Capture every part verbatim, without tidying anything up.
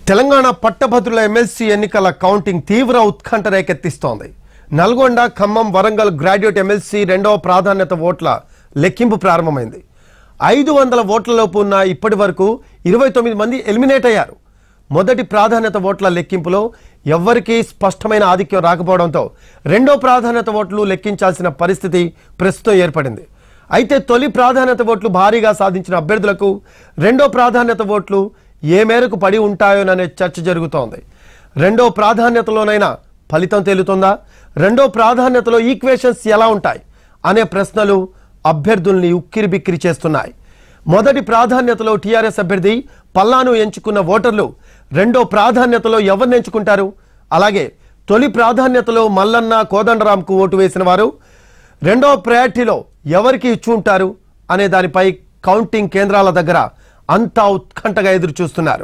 తెలంగాణ పట్టభద్రుల ఎమ్మెల్సీ ఎన్నికల కౌంటింగ్ తీవ్ర ఉత్కంఠ రేకెత్తిస్తోంది. నల్గొండ, ఖమ్మం, వరంగల్ గ్రాడ్యుయేట్ ఎమ్మెల్సీ రెండవ ప్రాధాన్యత ఓట్ల లెక్కింపు ప్రారంభమైంది. ఐదు వందల ఓట్లలోపు ఉన్న ఇప్పటి వరకు ఇరవై తొమ్మిది మంది ఎలిమినేట్ అయ్యారు. మొదటి ప్రాధాన్యత ఓట్ల లెక్కింపులో ఎవ్వరికీ స్పష్టమైన ఆధిక్యం రాకపోవడంతో రెండో ప్రాధాన్యత ఓట్లు లెక్కించాల్సిన పరిస్థితి ప్రస్తుతం ఏర్పడింది. అయితే తొలి ప్రాధాన్యత ఓట్లు భారీగా సాధించిన అభ్యర్థులకు రెండో ప్రాధాన్యత ఓట్లు ఏ మేరకు పడి ఉంటాయోననే చర్చ జరుగుతోంది. రెండో ప్రాధాన్యతలోనైనా ఫలితం తేలుతుందా? రెండో ప్రాధాన్యతలో ఈక్వేషన్స్ ఎలా ఉంటాయి అనే ప్రశ్నలు అభ్యర్థుల్ని ఉక్కిరి బిక్కిరి చేస్తున్నాయి. మొదటి ప్రాధాన్యతలో టీఆర్ఎస్ అభ్యర్థి పల్లాను ఎంచుకున్న ఓటర్లు రెండో ప్రాధాన్యతలో ఎవరిని ఎంచుకుంటారు? అలాగే తొలి ప్రాధాన్యతలో మల్లన్న, కోదండరాంకు ఓటు వేసిన వారు రెండో ప్రయారిటీలో ఎవరికి ఇచ్చి ఉంటారు అనే దానిపై కౌంటింగ్ కేంద్రాల దగ్గర అంతా ఉత్కంఠగా ఎదురు చూస్తున్నారు.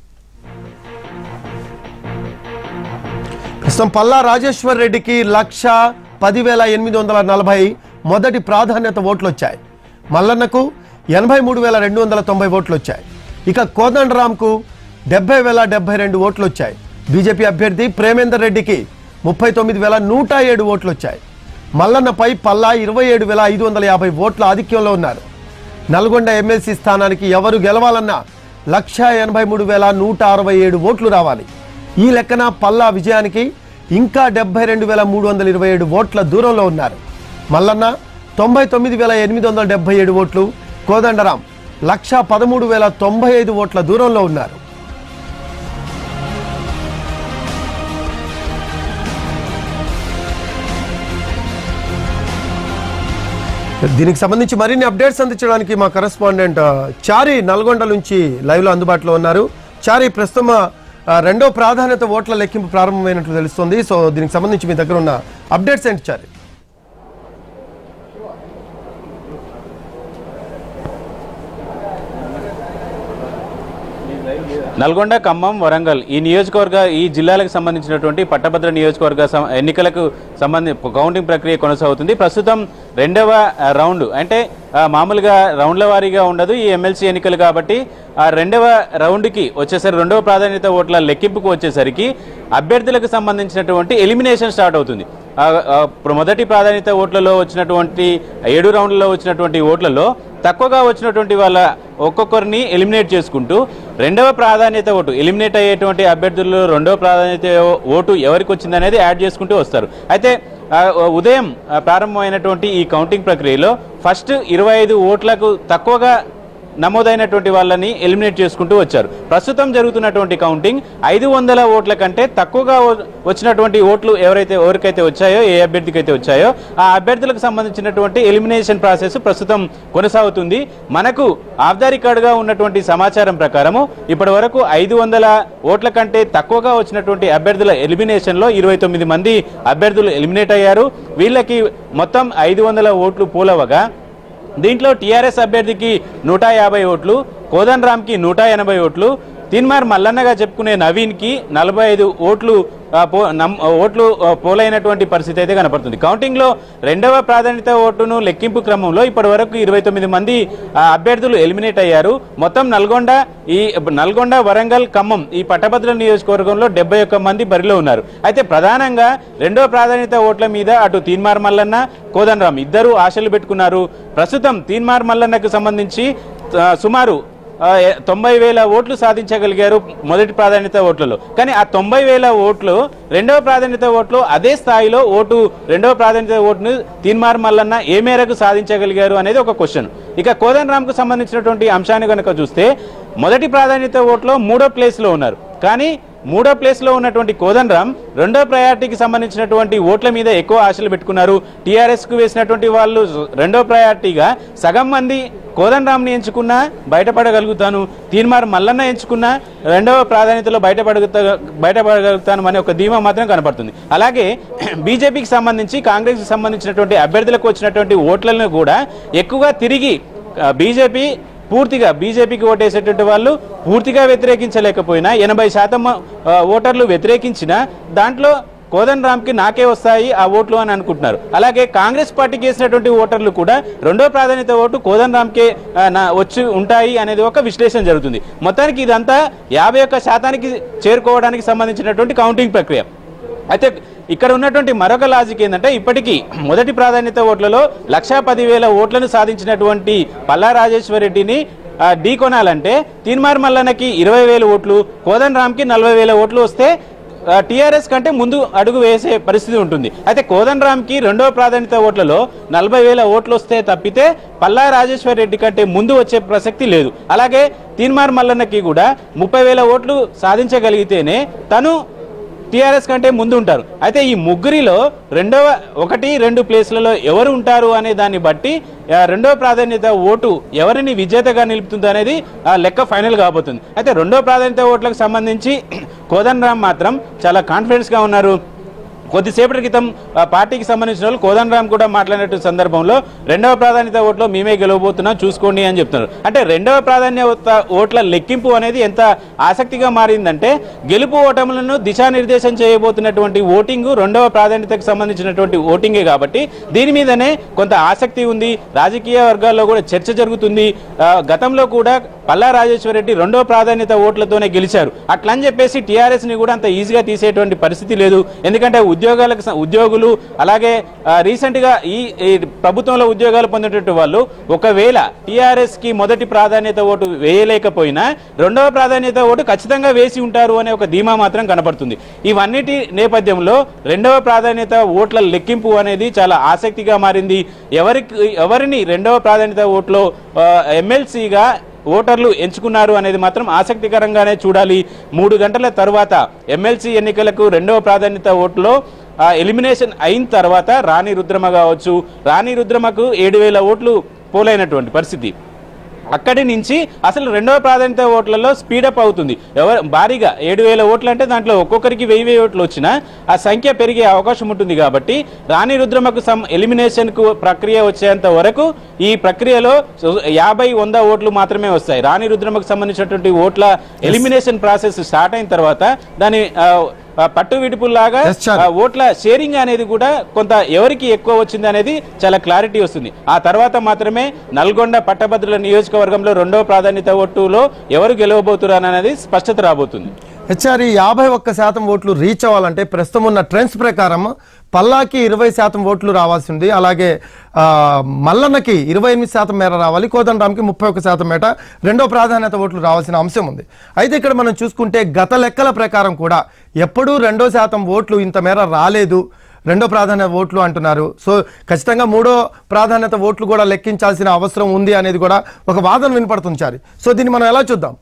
ప్రస్తుతం పల్లా రాజేశ్వర్ రెడ్డికి లక్ష పదివేల ఎనిమిది వందల నలభై మొదటి ప్రాధాన్యత ఓట్లు వచ్చాయి. మల్లన్నకు ఎనభై మూడు వేల రెండు వందల తొంభై ఓట్లు వచ్చాయి. ఇక కోదండరాంకు డెబ్బై వేల డెబ్బై రెండు ఓట్లు వచ్చాయి. బీజేపీ అభ్యర్థి ప్రేమేందర్ రెడ్డికి ముప్పై తొమ్మిది వేల నూట ఏడు ఓట్లు వచ్చాయి. మల్లన్నపై పల్లా ఇరవై ఏడు వేల ఐదు వందల యాభై ఓట్ల ఆధిక్యంలో ఉన్నారు. నల్గొండ ఎమ్మెల్సీ స్థానానికి ఎవరు గెలవాలన్నా లక్ష ఎనభై మూడు వేల నూట అరవై ఏడు ఓట్లు రావాలి. ఈ లెక్కన పల్లా విజయానికి ఇంకా డెబ్బై రెండు వేల మూడు వందల ఇరవై ఏడు ఓట్ల దూరంలో ఉన్నారు. మల్లన్న తొంభై తొమ్మిది వేల ఎనిమిది వందల డెబ్బై ఏడు ఓట్లు, కోదండరాం లక్ష పదమూడు వేల తొంభై ఐదు ఓట్ల దూరంలో ఉన్నారు. దీనికి సంబంధించి మరిన్ని అప్డేట్స్ అందించడానికి మా కరెస్పాండెంట్ చారి నల్గొండ నుంచి లైవ్లో అందుబాటులో ఉన్నారు. చారి, ప్రస్తుతం రెండో ప్రాధాన్యత ఓట్ల లెక్కింపు ప్రారంభమైనట్లు తెలుస్తుంది. సో దీనికి సంబంధించి మీ దగ్గర ఉన్న అప్డేట్స్ ఏంటి చారి? నల్గొండ, ఖమ్మం, వరంగల్ ఈ నియోజకవర్గ ఈ జిల్లాలకు సంబంధించినటువంటి పట్టభద్ర నియోజకవర్గ ఎన్నికలకు సంబంధించి కౌంటింగ్ ప్రక్రియ కొనసాగుతుంది. ప్రస్తుతం రెండవ రౌండ్ అంటే మామూలుగా రౌండ్ల వారీగా ఉండదు ఈ ఎమ్మెల్సీ ఎన్నికలు కాబట్టి ఆ రెండవ రౌండ్కి వచ్చేసరికి రెండవ ప్రాధాన్యత ఓట్ల లెక్కింపుకు వచ్చేసరికి అభ్యర్థులకు సంబంధించినటువంటి ఎలిమినేషన్ స్టార్ట్ అవుతుంది. మొదటి ప్రాధాన్యత ఓట్లలో వచ్చినటువంటి ఏడు రౌండ్లలో వచ్చినటువంటి ఓట్లలో తక్కువగా వచ్చినటువంటి వాళ్ళ ఒక్కొక్కరిని ఎలిమినేట్ చేసుకుంటూ రెండవ ప్రాధాన్యత ఓటు ఎలిమినేట్ అయ్యేటువంటి అభ్యర్థుల్లో రెండవ ప్రాధాన్యత ఓటు ఎవరికి వచ్చిందనేది యాడ్ చేసుకుంటూ వస్తారు. అయితే ఉదయం ప్రారంభమైనటువంటి ఈ కౌంటింగ్ ప్రక్రియలో ఫస్ట్ ఇరవై ఐదు ఓట్లకు తక్కువగా నమోదైనటువంటి వాళ్ళని ఎలిమినేట్ చేసుకుంటూ వచ్చారు. ప్రస్తుతం జరుగుతున్నటువంటి కౌంటింగ్ ఐదు వందల ఓట్ల కంటే తక్కువగా వచ్చినటువంటి ఓట్లు ఎవరైతే ఎవరికైతే వచ్చాయో ఏ అభ్యర్థికి అయితే వచ్చాయో ఆ అభ్యర్థులకు సంబంధించినటువంటి ఎలిమినేషన్ ప్రాసెస్ ప్రస్తుతం కొనసాగుతుంది. మనకు ఆఫ్ ద రికార్డుగా ఉన్నటువంటి సమాచారం ప్రకారము ఇప్పటి వరకు ఐదు వందల ఓట్ల కంటే తక్కువగా వచ్చినటువంటి అభ్యర్థుల ఎలిమినేషన్లో ఇరవై తొమ్మిది మంది అభ్యర్థులు ఎలిమినేట్ అయ్యారు. వీళ్ళకి మొత్తం ఐదు వందల ఓట్లు పోలవగా దీంట్లో టీఆర్ఎస్ అభ్యర్థికి నూట యాభై ఓట్లు, కోదండరాంకి నూట ఎనభై ఓట్లు, తీన్మార్ మల్లన్నగా చెప్పుకునే నవీన్కి నలభై ఐదు ఓట్లు ఓట్లు పోలైనటువంటి పరిస్థితి అయితే కనపడుతుంది. కౌంటింగ్లో రెండవ ప్రాధాన్యత ఓటును లెక్కింపు క్రమంలో ఇప్పటి వరకు ఇరవై తొమ్మిది మంది అభ్యర్థులు ఎలిమినేట్ అయ్యారు. మొత్తం నల్గొండ ఈ నల్గొండ, వరంగల్, ఖమ్మం ఈ పట్టభద్రుల నియోజకవర్గంలో డెబ్బై ఒక్క మంది బరిలో ఉన్నారు. అయితే ప్రధానంగా రెండవ ప్రాధాన్యత ఓట్ల మీద అటు తీన్మార్ మల్లన్న, కోదండరాం ఇద్దరు ఆశలు పెట్టుకున్నారు. ప్రస్తుతం తీన్మార్ మల్లన్నకు సంబంధించి సుమారు తొంభై వేల ఓట్లు సాధించగలిగారు మొదటి ప్రాధాన్యత ఓట్లలో. కానీ ఆ తొంభై వేల ఓట్లు రెండవ ప్రాధాన్యత ఓట్లు అదే స్థాయిలో ఓటు రెండవ ప్రాధాన్యత ఓటును తీన్మార్ మల్లన్న ఏ మేరకు సాధించగలిగారు అనేది ఒక క్వశ్చన్. ఇక కోదండరాంకు సంబంధించినటువంటి అంశాన్ని కనుక చూస్తే మొదటి ప్రాధాన్యత ఓట్లో మూడో ప్లేస్లో ఉన్నారు. కానీ మూడో ప్లేస్లో ఉన్నటువంటి కోదండరాం రెండో ప్రయారిటీకి సంబంధించినటువంటి ఓట్ల మీద ఎక్కువ ఆశలు పెట్టుకున్నారు. టీఆర్ఎస్కు వేసినటువంటి వాళ్ళు రెండో ప్రయారిటీగా సగం మంది కోదండరాంని ఎంచుకున్నా బయటపడగలుగుతాను, తీన్మార్ మల్లన్న ఎంచుకున్నా రెండవ ప్రాధాన్యతలో బయటపడగలుగుతా బయటపడగలుగుతాను అనే ఒక ధీమా మాత్రం కనపడుతుంది. అలాగే బీజేపీకి సంబంధించి కాంగ్రెస్కి సంబంధించినటువంటి అభ్యర్థులకు వచ్చినటువంటి ఓట్లను కూడా ఎక్కువగా తిరిగి బీజేపీ పూర్తిగా బీజేపీకి ఓటేసేటువంటి వాళ్ళు పూర్తిగా వ్యతిరేకించలేకపోయినా ఎనభై శాతం ఓటర్లు వ్యతిరేకించిన దాంట్లో కోదండరామ్కి నాకే వస్తాయి ఆ ఓట్లు అని అనుకుంటున్నారు. అలాగే కాంగ్రెస్ పార్టీకి వేసినటువంటి ఓటర్లు కూడా రెండో ప్రాధాన్యత ఓటు కోదండరామ్కే వచ్చి ఉంటాయి అనేది ఒక విశ్లేషణ జరుగుతుంది. మొత్తానికి ఇదంతా యాభై ఒక్క శాతానికి చేరుకోవడానికి సంబంధించినటువంటి కౌంటింగ్ ప్రక్రియ. అయితే ఇక్కడ ఉన్నటువంటి మరొక లాజిక్ ఏంటంటే ఇప్పటికీ మొదటి ప్రాధాన్యత ఓట్లలో లక్షా పదివేల ఓట్లను సాధించినటువంటి పల్లా రాజేశ్వర్ రెడ్డిని ఢీ కొనాలంటే తీన్మార్ మల్లన్నకి ఇరవై వేల ఓట్లు, కోదండరామ్కి నలభై వేల ఓట్లు వస్తే టీఆర్ఎస్ కంటే ముందు అడుగు వేసే పరిస్థితి ఉంటుంది. అయితే కోదండరామ్కి రెండవ ప్రాధాన్యత ఓట్లలో నలభై వేల ఓట్లు వస్తే తప్పితే పల్లా రాజేశ్వర్ రెడ్డి కంటే ముందు వచ్చే ప్రసక్తి లేదు. అలాగే తీన్మార్ మల్లన్నకి కూడా ముప్పై వేల ఓట్లు సాధించగలిగితేనే తను టీఆర్ఎస్ కంటే ముందు ఉంటారు. అయితే ఈ ముగ్గురిలో రెండవ ఒకటి రెండు ప్లేస్లలో ఎవరు ఉంటారు అనే దాన్ని బట్టి రెండవ ప్రాధాన్యత ఓటు ఎవరిని విజేతగా నిలుపుతుంది అనేది లెక్క ఫైనల్ కాబోతుంది. అయితే రెండవ ప్రాధాన్యత ఓట్లకు సంబంధించి కోదండరామ్ మాత్రం చాలా కాన్ఫిడెన్స్గా ఉన్నారు. కొద్దిసేపటి క్రితం పార్టీకి సంబంధించిన వాళ్ళు కోదండరామ్ కూడా మాట్లాడిన సందర్భంలో రెండవ ప్రాధాన్యత ఓట్లో మేమే గెలవబోతున్నాం చూసుకోండి అని చెప్తున్నారు. అంటే రెండవ ప్రాధాన్యత ఓట్ల లెక్కింపు అనేది ఎంత ఆసక్తిగా మారిందంటే గెలుపు ఓటములను దిశానిర్దేశం చేయబోతున్నటువంటి ఓటింగ్ రెండవ ప్రాధాన్యతకు సంబంధించినటువంటి ఓటింగే కాబట్టి దీని మీదనే కొంత ఆసక్తి ఉంది. రాజకీయ వర్గాల్లో కూడా చర్చ జరుగుతుంది. గతంలో కూడా పల్లా రాజేశ్వర్ రెడ్డి రెండవ ప్రాధాన్యత ఓట్లతోనే గెలిచారు. అట్లని చెప్పేసి టీఆర్ఎస్ ని కూడా అంత ఈజీగా తీసేటువంటి పరిస్థితి లేదు. ఎందుకంటే ఉద్యోగాలకు ఉద్యోగులు అలాగే రీసెంట్ గా ఈ ప్రభుత్వంలో ఉద్యోగాలు పొందేటటువంటి వాళ్ళు ఒకవేళ టీఆర్ఎస్ కి మొదటి ప్రాధాన్యత ఓటు వేయలేకపోయినా రెండవ ప్రాధాన్యత ఓటు ఖచ్చితంగా వేసి ఉంటారు అనే ఒక ధీమా మాత్రం కనపడుతుంది. ఇవన్నిటి నేపథ్యంలో రెండవ ప్రాధాన్యత ఓట్ల లెక్కింపు అనేది చాలా ఆసక్తిగా మారింది. ఎవరికి ఎవరిని రెండవ ప్రాధాన్యత ఓట్లో ఎమ్మెల్సీగా ఓటర్లు ఎంచుకున్నారు అనేది మాత్రం ఆసక్తికరంగానే చూడాలి. మూడు గంటల తర్వాత ఎమ్మెల్సీ ఎన్నికలకు రెండవ ప్రాధాన్యత ఓట్లో ఎలిమినేషన్ అయిన తర్వాత రాణి రుద్రమ కావచ్చు, రాణి రుద్రమకు ఏడు వేల ఓట్లు పోలైనటువంటి పరిస్థితి. అక్కడి నుంచి అసలు రెండవ ప్రాధాన్యత ఓట్లలో స్పీడప్ అవుతుంది. ఎవరు భారీగా ఏడు వేల ఓట్లు అంటే దాంట్లో ఒక్కొక్కరికి వెయ్యి వెయ్యి ఓట్లు వచ్చినా ఆ సంఖ్య పెరిగే అవకాశం ఉంటుంది. కాబట్టి రాణి రుద్రమకు సమ్ ఎలిమినేషన్ కు ప్రక్రియ వచ్చేంత వరకు ఈ ప్రక్రియలో యాభై వంద ఓట్లు మాత్రమే వస్తాయి. రాణి రుద్రమకు సంబంధించినటువంటి ఓట్ల ఎలిమినేషన్ ప్రాసెస్ స్టార్ట్ అయిన తర్వాత దాని పట్టు విడుపుల్లాగా ఓట్ల షేరింగ్ అనేది కూడా కొంత ఎవరికి ఎక్కువ వచ్చింది అనేది చాలా క్లారిటీ వస్తుంది. ఆ తర్వాత మాత్రమే నల్గొండ పట్టభద్రుల నియోజకవర్గంలో రెండవ ప్రాధాన్యత ఓటులో ఎవరు గెలవబోతున్నారు అనేది స్పష్టత రాబోతుంది. హెచ్ఆర్ యాభై ఒక్క శాతం ఓట్లు రీచ్ అవ్వాలంటే ప్రస్తుతం ఉన్న ట్రెండ్స్ ప్రకారం పల్లాకి ఇరవై శాతం ఓట్లు రావాల్సి ఉంది. అలాగే మల్లన్నకి ఇరవై ఎనిమిది శాతం మేర రావాలి, కోదండరామ్కి ముప్పై ఒక్క శాతం మేట రెండో ప్రాధాన్యత ఓట్లు రావాల్సిన అంశం ఉంది. అయితే ఇక్కడ మనం చూసుకుంటే గత లెక్కల ప్రకారం కూడా ఎప్పుడూ రెండో శాతం ఓట్లు ఇంత మేర రాలేదు, రెండో ప్రాధాన్యత ఓట్లు అంటున్నారు. సో ఖచ్చితంగా మూడో ప్రాధాన్యత ఓట్లు కూడా లెక్కించాల్సిన అవసరం ఉంది అనేది కూడా ఒక వాదన వినపడుతుంది చారి. సో దీన్ని మనం ఎలా చూద్దాం?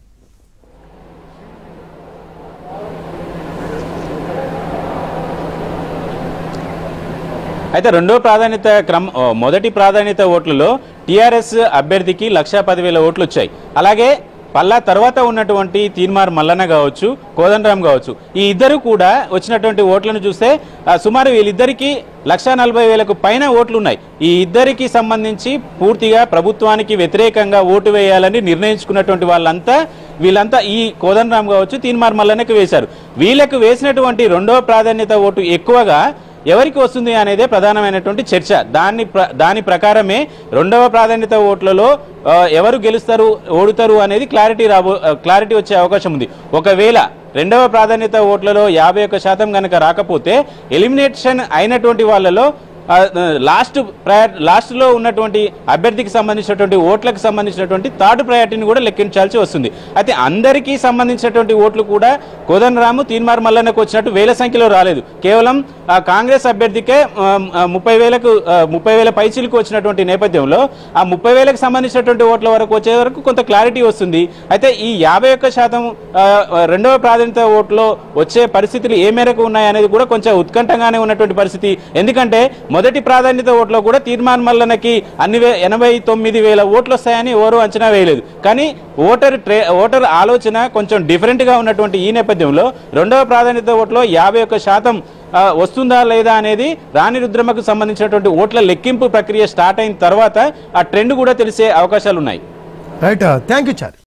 అయితే రెండో ప్రాధాన్యత క్రమ మొదటి ప్రాధాన్యత ఓట్లలో టీఆర్ఎస్ అభ్యర్థికి లక్షా పదివేల ఓట్లు వచ్చాయి. అలాగే పల్లా తర్వాత ఉన్నటువంటి తీన్మార్ మల్లన్న కావచ్చు, కోదండరామ్ కావచ్చు, ఈ ఇద్దరు కూడా వచ్చినటువంటి ఓట్లను చూస్తే సుమారు వీళ్ళిద్దరికీ లక్షా నలభై వేలకు పైన ఓట్లు ఉన్నాయి. ఈ ఇద్దరికి సంబంధించి పూర్తిగా ప్రభుత్వానికి వ్యతిరేకంగా ఓటు వేయాలని నిర్ణయించుకున్నటువంటి వాళ్ళంతా వీళ్ళంతా ఈ కోదండరామ్ కావచ్చు, తీన్మార్ మల్లన్నకి వేశారు. వీళ్ళకు వేసినటువంటి రెండవ ప్రాధాన్యత ఓటు ఎక్కువగా ఎవరికి వస్తుంది అనేదే ప్రధానమైనటువంటి చర్చ. దాన్ని దాని ప్రకారమే రెండవ ప్రాధాన్యత ఓట్లలో ఎవరు గెలుస్తారు ఓడుతారు అనేది క్లారిటీ రాబో క్లారిటీ వచ్చే అవకాశం ఉంది. ఒకవేళ రెండవ ప్రాధాన్యత ఓట్లలో యాభై ఒక్క శాతం కనుక రాకపోతే ఎలిమినేషన్ అయినటువంటి వాళ్ళలో లాస్ట్ ప్రయార్ లాస్ట్లో ఉన్నటువంటి అభ్యర్థికి సంబంధించినటువంటి ఓట్లకు సంబంధించినటువంటి థర్డ్ ప్రయారిటీని కూడా లెక్కించాల్సి వస్తుంది. అయితే అందరికీ సంబంధించినటువంటి ఓట్లు కూడా కోదండరాము, తీన్మార్ మల్లన్నకు వచ్చినట్టు వేల సంఖ్యలో రాలేదు. కేవలం కాంగ్రెస్ అభ్యర్థికే ముప్పై వేలకు ముప్పై వేల పైచీలకు వచ్చినటువంటి నేపథ్యంలో ఆ ముప్పై వేలకు సంబంధించినటువంటి ఓట్ల వరకు వచ్చే వరకు కొంత క్లారిటీ వస్తుంది. అయితే ఈ యాభై ఒక్క శాతం రెండవ ప్రాధాన్యత ఓట్లో వచ్చే పరిస్థితులు ఏ మేరకు ఉన్నాయనేది కూడా కొంచెం ఉత్కంఠంగానే ఉన్నటువంటి పరిస్థితి. ఎందుకంటే మొదటి ప్రాధాన్యత ఓట్లో కూడా తీర్మాన్ మల్లన్నకి అన్ని ఎనభై తొమ్మిది వేల ఓట్లు వస్తాయని ఎవరు అంచనా వేయలేదు. కానీ ఓటర్ ట్రే ఓటర్ ఆలోచన కొంచెం డిఫరెంట్గా ఉన్నటువంటి ఈ నేపథ్యంలో రెండవ ప్రాధాన్యత ఓట్లో యాభై ఒక్క శాతం వస్తుందా లేదా అనేది రాణి రుద్రమకు సంబంధించినటువంటి ఓట్ల లెక్కింపు ప్రక్రియ స్టార్ట్ అయిన తర్వాత ఆ ట్రెండ్ కూడా తెలిసే అవకాశాలు ఉన్నాయి. Right, thank you Chari.